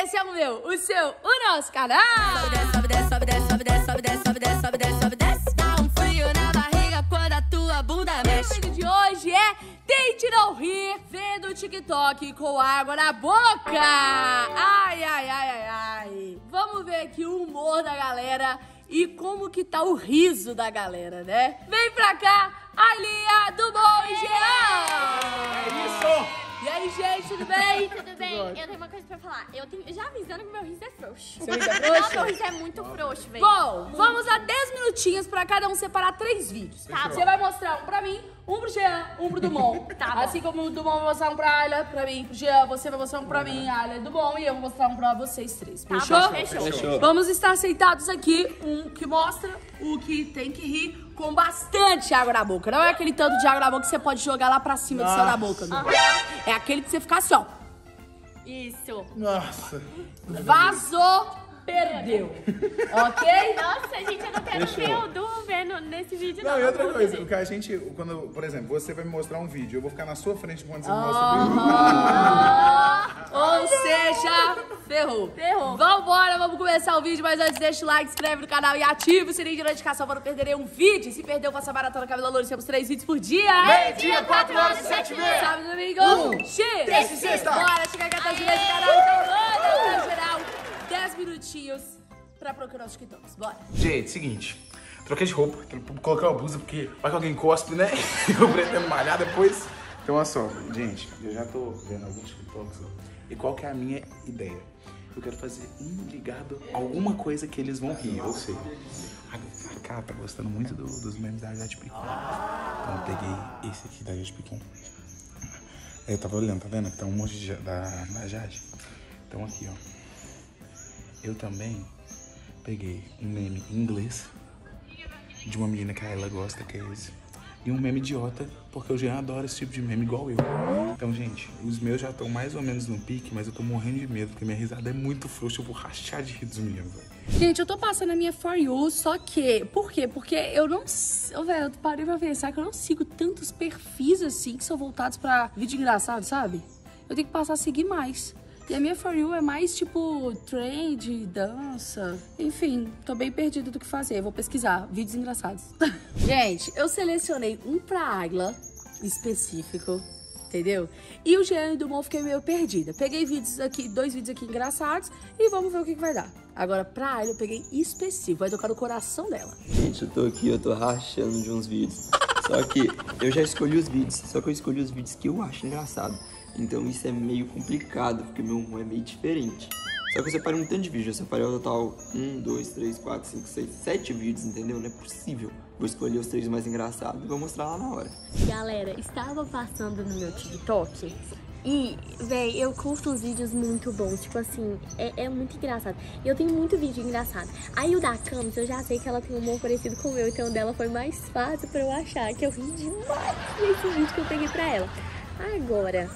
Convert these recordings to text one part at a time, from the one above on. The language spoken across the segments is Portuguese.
esse é o meu, o seu, o nosso canal. Sobe, desce, sobe, desce, sobe, desce, sobe, desce, sobe, desce, sobe, desce, sobe, desce, sobe, desce. Dá um frio na barriga quando a tua bunda mexe. O vídeo de hoje é tente não rir vendo o TikTok com água na boca. Ai, ai, ai, ai, ai. Vamos ver aqui o humor da galera e como que tá o riso da galera, né? Vem pra cá, Alia do Bom e Jean. É isso! E aí, gente, tudo bem? Tudo bem? Eu tenho uma coisa pra falar. Eu já avisando que meu riso é frouxo. Seu riso é frouxo? Não, meu riso é muito frouxo, velho. Bom, vamos dar 10 minutinhos pra cada um separar 3 vídeos. Tá Você bom. vai mostrar um pra mim, um pro Jean, um pro Dumont. Tá bom. Assim como o Dumont vai mostrar um pra Ayla, pra mim, pro Jean, você vai mostrar um pra mim, Ayla e Dumont, e eu vou mostrar um pra vocês 3. Tá Fechou? bom, fechou. Vamos estar sentados aqui, um que mostra o que tem que rir com bastante água na boca. Não é aquele tanto de água na boca que você pode jogar lá pra cima do céu da boca, não. É aquele que você fica assim, ó. Isso. Nossa! Vazou, perdeu. Ok? Nossa, gente, eu não quero Fechou. ver o Du vendo nesse vídeo, não. Não, e outra Vamos coisa, ver. o que a gente, quando, por exemplo, você vai me mostrar um vídeo, eu vou ficar na sua frente quando você me mostra o vídeo. Ou seja, ferrou. Ferrou. Vambora, vamos começar o vídeo, mas antes deixa o like, inscreve no canal e ativa o sininho de notificação para não perder nenhum vídeo. Se perdeu, faça a maratona Cabelo Louro, temos 3 vídeos por dia. Meio-dia, 4 horas e 7 e meia. Sábado e domingo. X. terça e sexta. Bora, chega aqui até esse canal, então manda pra geral 10 minutinhos pra procurar os TikToks. Bora. Gente, seguinte, troquei de roupa, coloquei uma blusa porque vai que alguém cospe, né? Eu pretendo malhar depois. Então, olha só, gente, eu já tô vendo alguns TikToks, ó. E qual que é a minha ideia? Eu quero fazer um ligado a alguma coisa que eles vão rir, ou seja, a Cá tá gostando muito dos memes da Jade Picon. Então eu peguei esse aqui da Jade Picon. Aí eu tava olhando, tá vendo? Que tá um monte da Jade. Então aqui, ó. Eu também peguei um meme em inglês de uma menina que a ela gosta, que é esse. E um meme idiota, porque eu já adoro esse tipo de meme igual eu. Então, gente, os meus já estão mais ou menos no pique, mas eu tô morrendo de medo, porque minha risada é muito frouxa, eu vou rachar de rir dos meninos, velho. Gente, eu tô passando a minha For You, só que... Por quê? Porque eu não... Velho, eu parei pra pensar que eu não sigo tantos perfis assim que são voltados pra vídeo engraçado, sabe? Eu tenho que passar a seguir mais. E a minha For You é mais tipo trend, dança, enfim, tô bem perdida do que fazer. Vou pesquisar vídeos engraçados. Gente, eu selecionei um pra Ayla específico, entendeu? E o Jean e o Dumont fiquei meio perdida. Peguei vídeos aqui, 2 vídeos aqui engraçados e vamos ver o que vai dar. Agora, pra Ayla eu peguei específico, vai tocar no coração dela. Gente, eu tô aqui, eu tô rachando de uns vídeos. Só que eu já escolhi os vídeos, só que eu escolhi os vídeos que eu acho engraçado. Então isso é meio complicado, porque meu humor é meio diferente. Só que eu separei um tanto de vídeos, eu separei o total 1, 2, 3, 4, 5, 6, 7 vídeos, entendeu? Não é possível. Vou escolher os 3 mais engraçados e vou mostrar lá na hora. Galera, estava passando no meu TikTok e, véi, eu curto uns vídeos muito bons. Tipo assim, é muito engraçado. E eu tenho muito vídeo engraçado. Aí o da Camis, eu já sei que ela tem um humor parecido com o meu, então o dela foi mais fácil pra eu achar, que eu ri demais nesse vídeo que eu peguei pra ela. Agora...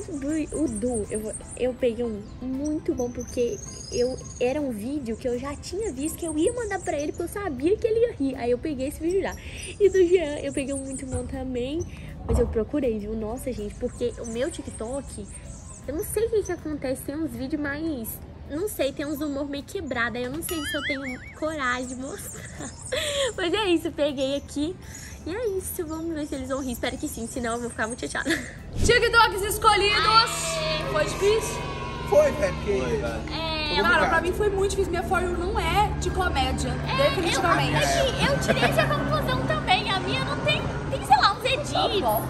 O Du, eu peguei um muito bom porque era um vídeo que eu já tinha visto, que eu ia mandar pra ele, porque eu sabia que ele ia rir. Aí eu peguei esse vídeo já. E do Jean, eu peguei um muito bom também, mas eu procurei, viu? Nossa, gente, porque o meu TikTok, eu não sei o que acontece, tem uns vídeos mais... Não sei, tem uns humor meio quebrado, aí eu não sei se eu tenho coragem de mostrar. Mas é isso, peguei aqui. E é isso, vamos ver se eles vão rir. Espero que sim, senão eu vou ficar muito chateada. TikToks escolhidos! Foi difícil? Foi, velho, porque... Cara, pra mim foi muito difícil. Minha For You não é de comédia, definitivamente. Eu tirei essa conclusão também. A minha não tem sei lá, uns edits. Tá bom.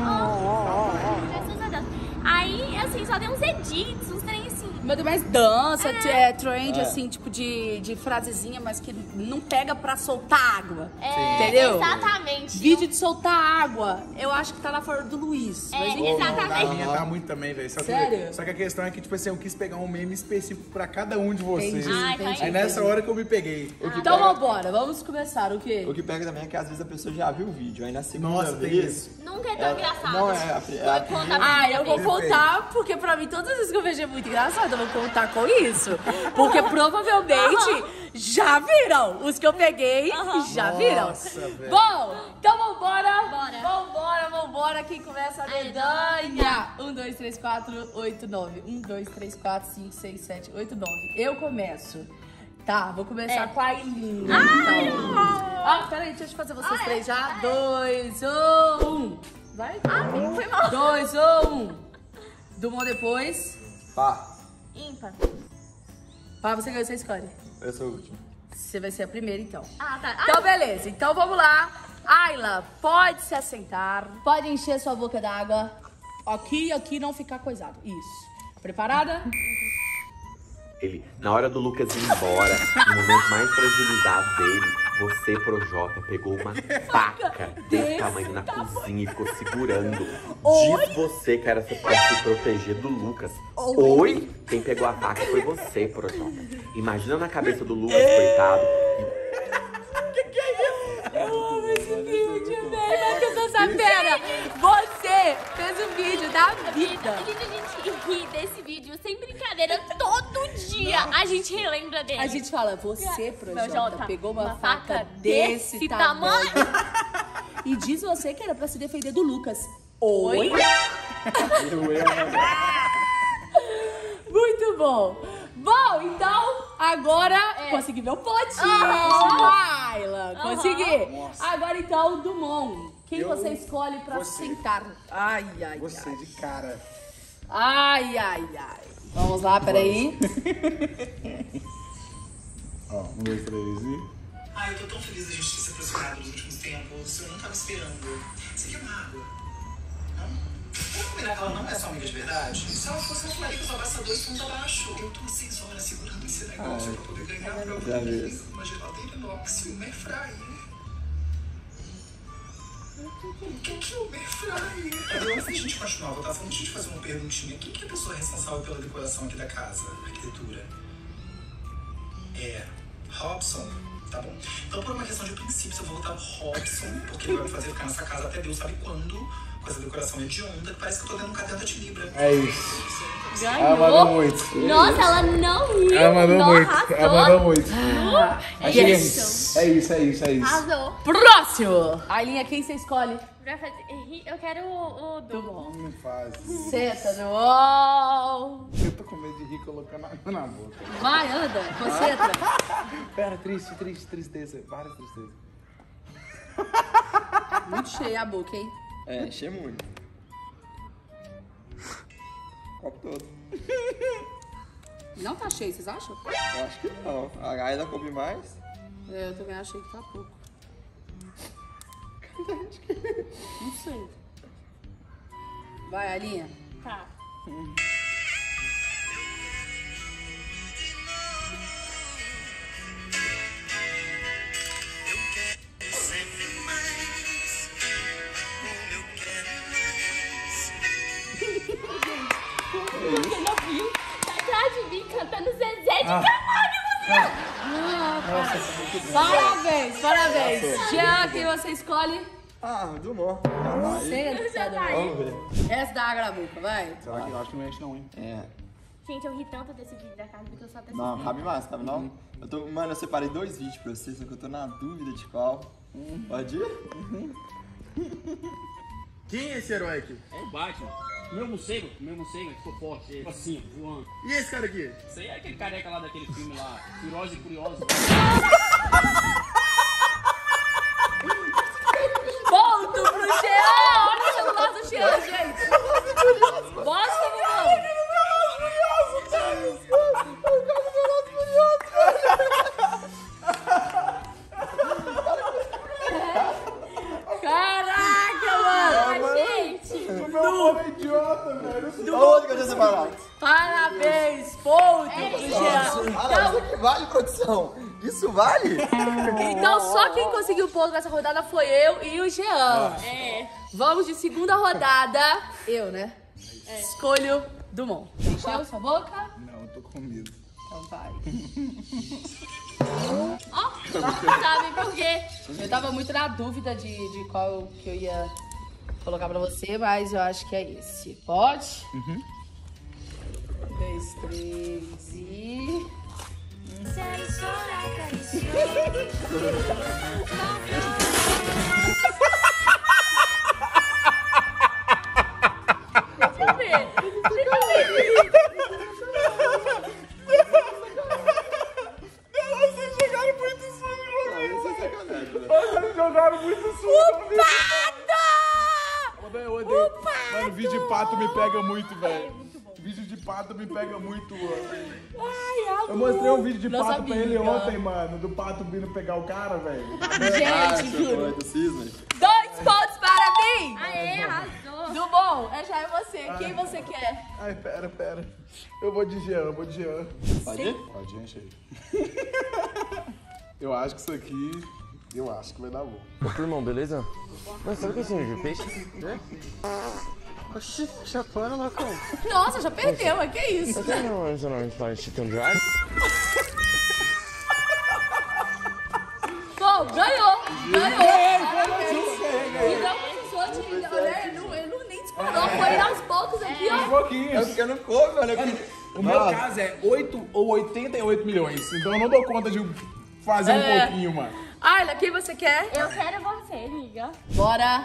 Graças a Deus. Aí, assim, só tem uns edits, uns trem assim. Meu Deus, mais dança, trend, assim, tipo de frasezinha, mas que não pega pra soltar água. Entendeu? Exatamente. Vídeo de soltar água, eu acho que tá na For You do Luiz. Mas enfim. Exatamente. A minha tá muito também, velho. Sério? Só que a questão é que, tipo assim, eu quis pegar um meme específico pra cada um de vocês. Entendi. Ah, então Aí nessa hora que eu me peguei. Então vambora, vamos começar. O quê? O que pega também é que às vezes a pessoa já viu o vídeo, aí na segunda Nossa, tem vez... isso. Nunca é tão engraçado. Não é a Quando a Ah, eu vou Depende. contar, porque pra mim todas as vezes que eu vejo é muito engraçado. engraçado, eu vou contar com isso. Porque provavelmente já viram. Os que eu peguei já viram. Velho. Bom, então vambora. Bora. Vambora. Quem começa a dedanha? 1, 2, 3, 4, 8, 9. 1, 2, 3, 4, 5, 6, 7, 8, 9. Eu começo. Tá, vou começar com a Ailinha. Então. Peraí, deixa eu fazer vocês três já. 2, 1. Vai? Foi mal. 2, 1. Dumont depois. Pá, Ímpar. Pá, você ganhou, você escolhe. eu sou o último. Você vai ser a primeira, então. Ah, tá. Então, beleza. Então, vamos lá. Ayla, pode se assentar. Pode encher sua boca d'água. Aqui e aqui não ficar coisado. Isso. Preparada? Ele, na hora do Lucas ir embora, no momento mais fragilizado dele, você, Projota, pegou uma faca desse tamanho na cozinha e ficou segurando. Diz você que era pra se proteger do Lucas. Oi? Quem pegou a faca foi você, Projota. Imagina na cabeça do Lucas, coitado. Eu amo esse vídeo, velho. Mas que eu sou sapera. Você fez o vídeo da vida. A gente ri desse vídeo sem brincadeira todo dia. A gente relembra dele. A gente fala, você, Projota, Projota, pegou uma uma faca faca desse desse tamanho. E diz você que era pra se defender do Lucas. Oi? Muito bom. Bom, então, agora consegui meu potinho. Ayla, consegui. Agora, então, Dumont. Quem você escolhe pra sentar? Ai. Você de cara. Ai. Vamos lá, peraí. Ó, 1, 2, 3 e... Ai, eu tô tão feliz da gente ter se aproximado nos últimos tempos. Eu não tava esperando. Você quer uma água? Não? Vamos combinar que ela não é sua amiga de verdade? Se ela fosse uma marica, os abraçadores fundo abaixo. Eu tô 6 horas segurando esse negócio pra poder ganhar pra alguém uma geladeira inox e uma airfryer. O que é o airfryer? Antes da gente continuar, eu tava falando de fazer uma perguntinha. Quem que é a pessoa responsável pela decoração aqui da casa? Arquitetura? É Robson? Tá bom. Então, por uma questão de princípios, eu vou votar no Robson, porque ele vai me fazer ficar nessa casa até Deus sabe quando, com essa decoração hedionda, que parece que eu tô dentro de um caderno de Libra. É isso. Ganhou. Ela mandou muito. Nossa, ela não riu. Ela mandou muito. Arrasou. Ela mandou muito. Achei que Yes. é isso. Arrasou. Próximo. Aylinha, quem você escolhe? Pra fazer... Eu quero o Dumont. Não faz. Senta, Dumont. Eu tô com medo de rir colocando água na boca. Vai, anda, concentra. Pera, tristeza. Várias tristezas. Muito cheia a boca, hein? É, encher muito. Copo todo. Não tá cheio, vocês acham? Eu acho que não. A Ayla come mais. Eu também achei que tá pouco. Não sei. Vai, Aylinha. Tá. Você não viu? Tá atrás de mim cantando Zezé de Camargo, Parabéns. Jean, quem você escolhe? Dumont. Senta, Vamos ver. essa da água na boca, vai. Será que eu acho que não enche não, hein? É. Gente, eu ri tanto desse vídeo da casa porque eu só assisti. Não, cabe mais, cabe não? Mano, eu separei 2 vídeos pra vocês, só que eu tô na dúvida de qual. Pode ir? Quem é esse herói aqui? É o Batman. Meu morcego que ficou forte, tipo assim, voando. E esse cara aqui? Isso aí é aquele careca lá daquele filme lá, Furiosa e Curiosa. Ponto pro Jean! Olha o celular do Jean, gente! Bosta, Dumont! Caraca, mano! Gente! O meu nome é idiota, velho. Aonde que eu tinha separado? Parabéns! Ponto pro Jean! Ah, isso aqui vale, produção? Isso vale? Então só quem conseguiu ponto nessa rodada foi eu e o Jean. Vamos de segunda rodada. Eu, né? Escolho Dumont. Encheu sua boca? Não, eu tô com medo. Então vai. Ó, sabe por quê? Eu tava muito na dúvida de qual que eu ia colocar pra você, mas eu acho que é esse. Pode? 1, 2, 3 e... Jogaram muito sujo. Eu odeio. Mano, vídeo de pato me pega muito, velho. Vídeo de pato me pega muito, mano. Eu mostrei um vídeo de pato pra ele ontem, mano. Do pato vindo pegar o cara, velho. Gente, juro. Do cisne. 2 pontos para mim! Aê, arrasou. Do bom, já é você. Quem você quer? Ai, pera. Eu vou de Jean, Pode ir? Pode, enche aí. Eu acho que isso aqui... Eu acho que vai dar bom. Ô, irmão, beleza? Mas sabe o que é esse de peixe? Oxi, chapana, loucão. Nossa, já perdeu, mas que isso? Não, a gente faz chicken dry? Bom, ganhou. E não precisou de... Ele não nem disparou, foi aos poucos aqui, ó. Um pouquinho. É porque eu não como, mano. O meu caso é 8 ou 88 milhões. Então eu não dou conta de fazer um pouquinho, mano. Ayla, quem você quer? Eu quero você, amiga. Bora.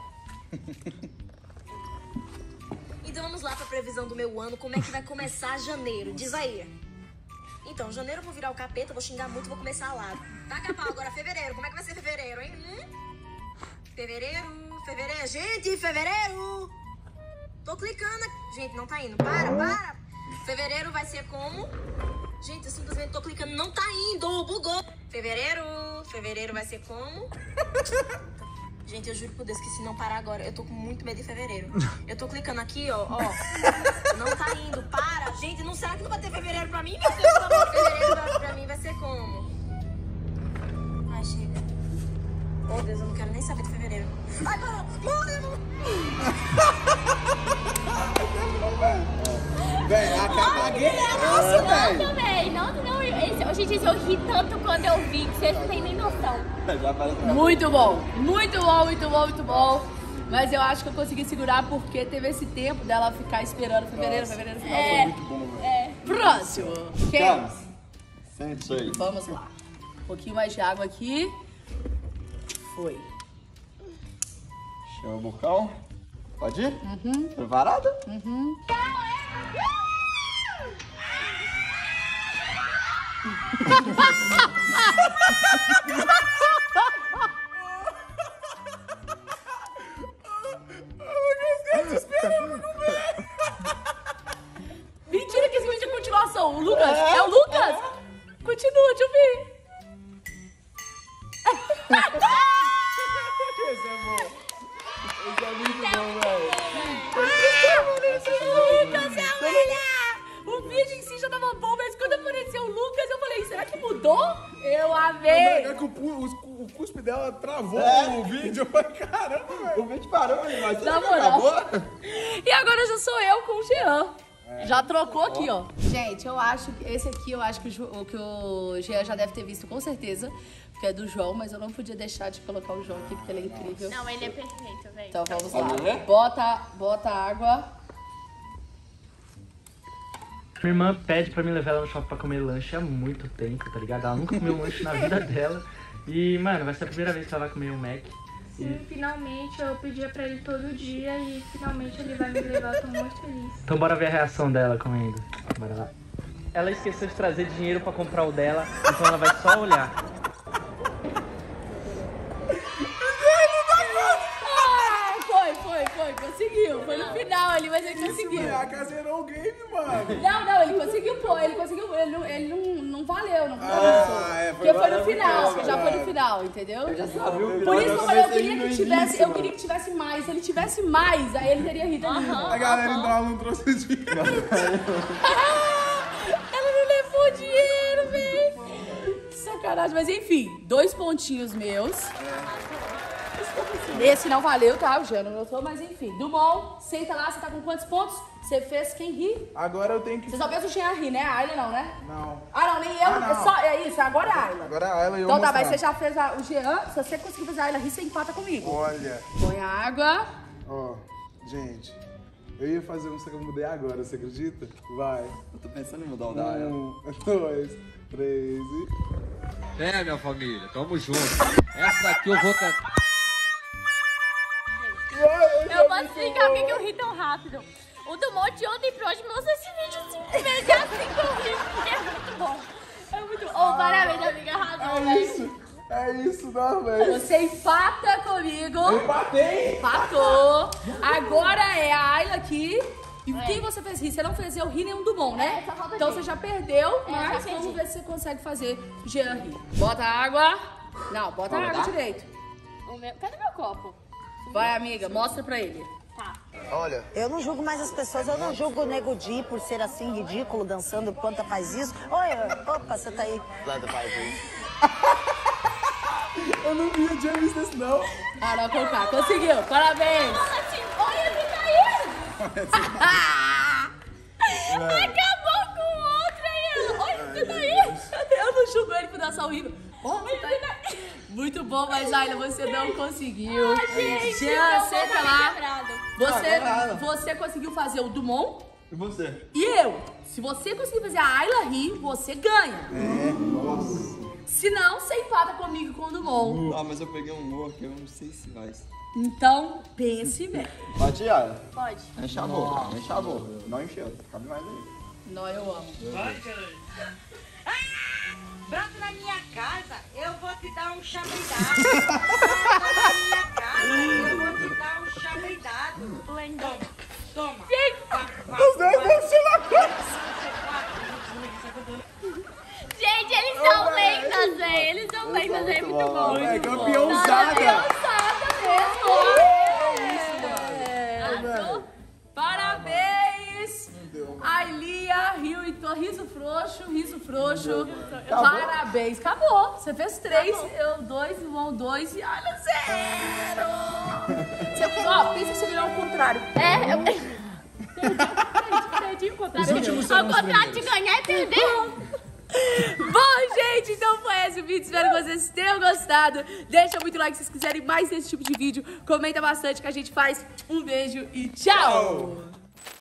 Então vamos lá pra previsão do meu ano. Como é que vai começar janeiro? Diz aí. Então, janeiro eu vou virar o capeta, vou xingar muito, vou começar lá. Taca pau, agora fevereiro. Como é que vai ser fevereiro, hein? Fevereiro. Gente, fevereiro. Tô clicando aqui. Gente, não tá indo. Para. Fevereiro vai ser como? Gente, eu simplesmente tô clicando, não tá indo, bugou. Fevereiro vai ser como? Gente, eu juro por Deus que se não parar agora, eu tô com muito medo de fevereiro. Eu tô clicando aqui, ó. Não tá indo, para. Gente, não será que não vai ter fevereiro pra mim? Meu Deus, pelo amor, fevereiro pra mim vai ser como? Ai, chega. Oh, Deus, eu não quero nem saber de fevereiro. Ai, parou. Véi, apaguei. Não, também. Não. Gente, eu ri tanto quando eu vi que vocês não têm nem noção. Muito bom. Mas eu acho que eu consegui segurar porque teve esse tempo dela ficar esperando fevereiro. Foi muito bom, velho. Próximo. Quem? Camis. Sente aí. Vamos lá. Um pouquinho mais de água aqui. Foi. Chama o bocão. Pode ir? Preparada? Mentira que esse vídeo é continuação. O Lucas, é o Lucas? Continua, deixa eu ver. Esse é bom. Esse é muito bom, velho. O vídeo em si já tava bom, mas quando apareceu o Lucas, eu falei, será que mudou? Eu amei. É que o cuspe dela travou o vídeo. Eu falei, caramba, velho. O vídeo parou, mas Na moral. E agora já sou eu com o Jean. Já trocou aqui, ó. Gente, eu acho que esse aqui, eu acho que o Jean já deve ter visto com certeza, porque é do João, mas eu não podia deixar de colocar o João aqui, porque ele é incrível. Não, ele é perfeito, velho. Então vamos lá. Bota água. Minha irmã pede pra mim levar ela no shopping pra comer lanche há muito tempo, tá ligado? Ela nunca comeu um lanche na vida dela. E, mano, vai ser a primeira vez que ela vai comer um Mac. Sim, finalmente eu pedia pra ele todo dia e finalmente ele vai me levar, eu tô muito feliz. Então bora ver a reação dela comendo. Bora lá. Ela esqueceu de trazer dinheiro pra comprar o dela, então ela vai só olhar. Foi, conseguiu. Foi no final ali, mas ele conseguiu. Zerou o game, mano. Não, ele conseguiu pôr, ele não valeu, não foi porque foi no final, já foi no final, entendeu? Eu já sabia o Por isso que eu falei, eu queria que tivesse mais, se ele tivesse mais, aí ele teria rido ali. A galera então ela não trouxe dinheiro. Ela não levou dinheiro, velho. Sacanagem, mas enfim, 2 pontinhos meus. Esse não valeu, tá? O Jean não notou, mas enfim. Do bom, senta lá, você tá com quantos pontos? Você fez quem ri? Agora eu tenho que... Você só fez o Jean rir, né? A Ayla não, né? Não. Ah, não, nem eu. Não. É isso, agora é a Ayla. Agora é a Ayla e eu Então tá, mostrar. mas você já fez o Jean. Se você conseguir fazer a Ayla rir, você empata comigo. Olha. Põe a água. Ó, gente. Eu ia fazer um, só que eu mudei agora, você acredita? Vai. Eu tô pensando em mudar o da Ayla. 1, 2, 3 e... É, minha família, tamo junto. Essa daqui eu vou cantar. Eu vou explicar porque eu ri tão rápido. O do Monte ontem pro hoje mostrou esse vídeo 5 vezes e assim que eu ri, porque é muito bom. É muito bom. Oh, parabéns, amiga, arrasou, velho. É isso, não, velho. Você empata comigo. Eu empatei. Empatou. Agora é a Ayla aqui. E quem você fez rir? Você não fez eu rir nenhum do bom, né? Então você já perdeu, mas vamos ver se você consegue fazer Jean rir. Bota água. Não, bota água direito. Cadê meu copo? Vai, amiga, mostra pra ele. Tá. Olha, eu não julgo mais as pessoas, eu não julgo o Nego Di por ser assim ridículo, dançando, Planta faz isso. Oi, opa, você tá aí. Planta faz isso. Eu não vi, eu tinha visto isso não. Ah, não, colocar. Conseguiu, parabéns. Olha, fica aí. Acabou com o outro aí. Olha, fica aí. Eu não julgo ele por dançar horrível. Muito bom, mas Ayla, você não conseguiu. Jean, senta lá. Você conseguiu fazer o Dumont. E você? E eu. Se você conseguir fazer a Ayla rir, você ganha. Nossa. Se não, você empata comigo com o Dumont. Ah, mas eu peguei um humor que eu não sei se vai. Então, pense bem. Pode ir, Ayla. Pode. Enche a boca, enche a boca. Não encheu, cabe mais aí. Não, eu amo. Vai, caralho. Brota na minha casa, eu vou te dar um chameidado. Brota na minha casa, eu vou te dar um chameidado. Toma. Os dois vão ser uma coisa. Gente, eles são lentas, velho. Eles são lentas, é muito bom. É campeãozada. Mesmo. Parabéns. Aylia, riso frouxo. Parabéns. Acabou. Você fez 3, eu 2, Dumont 2 e Ayla 0. Ó, pensa que você ganhou ao contrário. Perdi o contrário. Ao contrário de ganhar é perder. Bom, gente, então foi esse o vídeo. Espero que vocês tenham gostado. Deixa muito like se vocês quiserem mais desse tipo de vídeo. Comenta bastante que a gente faz. Um beijo e tchau!